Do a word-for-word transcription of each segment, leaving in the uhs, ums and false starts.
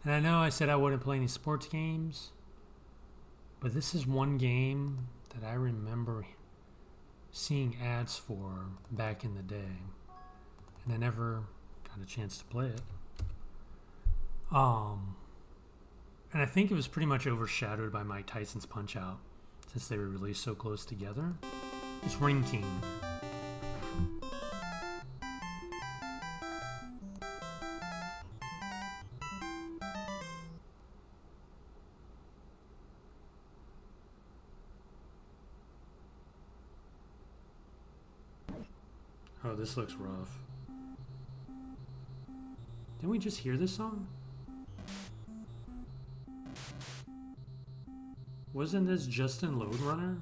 And I know I said I wouldn't play any sports games, but this is one game that I remember seeing ads for back in the day, and I never got a chance to play it. Um, and I think it was pretty much overshadowed by Mike Tyson's Punch-Out, since they were released so close together. It's Ring King. Oh, this looks rough. Didn't we just hear this song? Wasn't this Justin Loadrunner?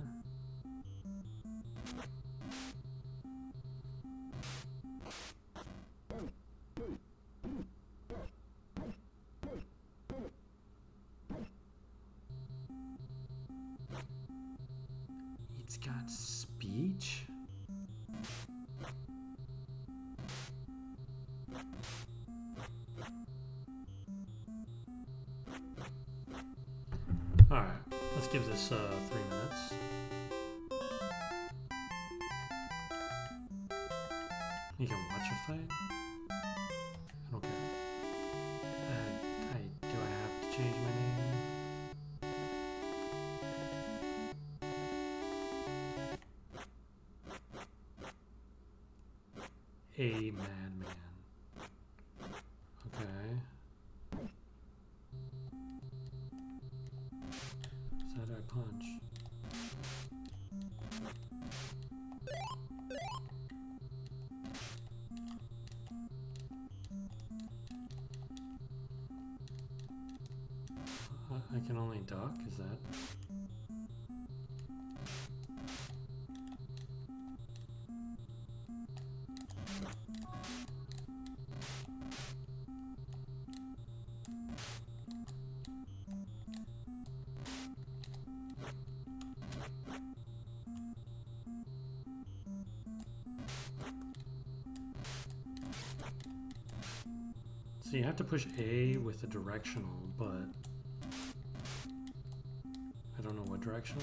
It's got speech? Alright, let's give this uh, three minutes. You can watch a fight? I don't care. Uh, I, do I have to change my name? A madman. Okay. Side-eye punch. I, I can only duck, is that? So you have to push A with the directional, but I don't know what directional.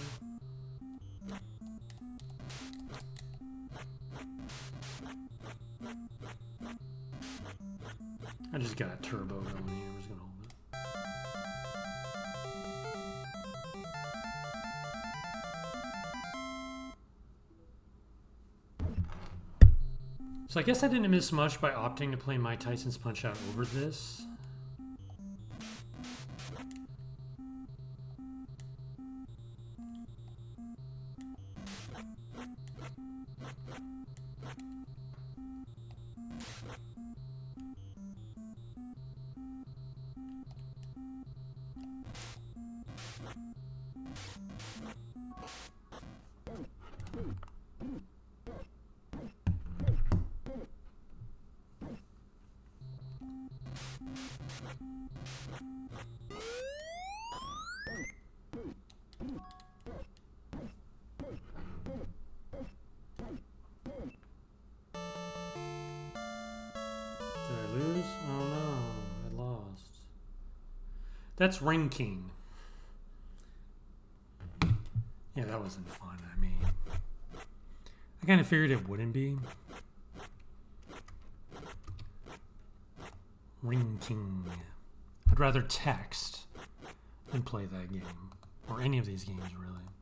I just got turbo going here. I'm just gonna hold it. So I guess I didn't miss much by opting to play Mike Tyson's Punch-Out over this. That's Ring King. Yeah, that wasn't fun. I mean, I kind of figured it wouldn't be. Ring King. I'd rather text than play that game. Or any of these games, really.